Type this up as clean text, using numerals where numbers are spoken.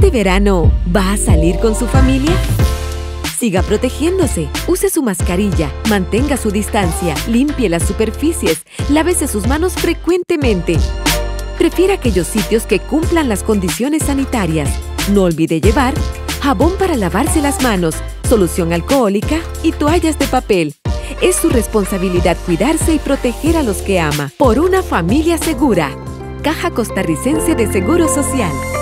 Este verano, ¿va a salir con su familia? Siga protegiéndose. Use su mascarilla, mantenga su distancia, limpie las superficies, lávese sus manos frecuentemente. Prefiera aquellos sitios que cumplan las condiciones sanitarias. No olvide llevar jabón para lavarse las manos, solución alcohólica y toallas de papel. Es su responsabilidad cuidarse y proteger a los que ama. Por una familia segura. Caja Costarricense de Seguro Social.